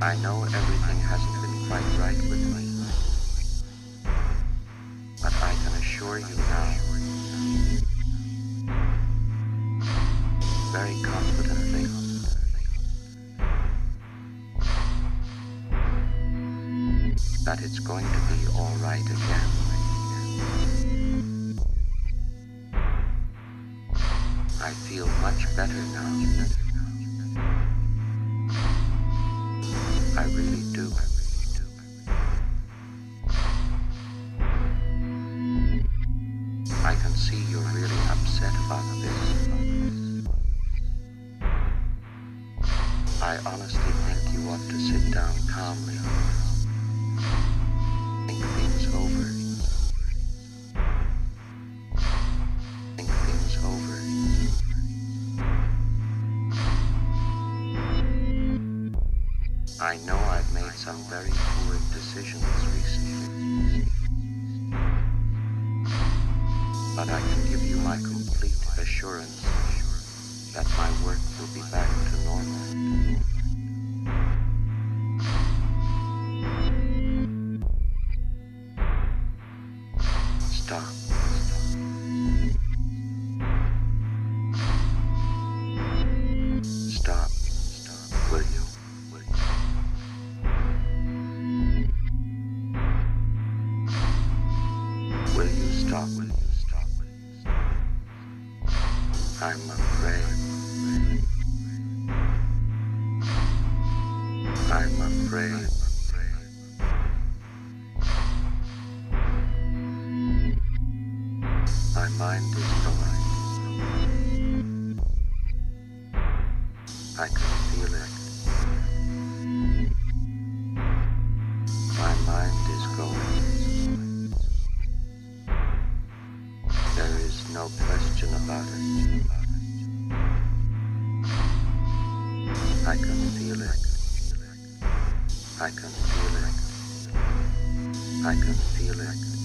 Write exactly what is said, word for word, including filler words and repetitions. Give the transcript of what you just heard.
I know everything hasn't been quite right with me, but I can assure you now, very confidently, that it's going to be all right again. I feel much better now. I really do. I can see you're really upset about this. I honestly think you ought to sit down calmly. Think things over. Think things over. I know I've made some very poor decisions recently, but I can give you my complete assurance that my work will be back to normal. Stop. Stop. Stop. Will you? Will you? Will you stop? Will you stop? Will you stop? I'm afraid. I'm afraid. My mind is going. I can feel it. My mind is going. There is no question about it. I can feel it. I can feel it. I can feel it.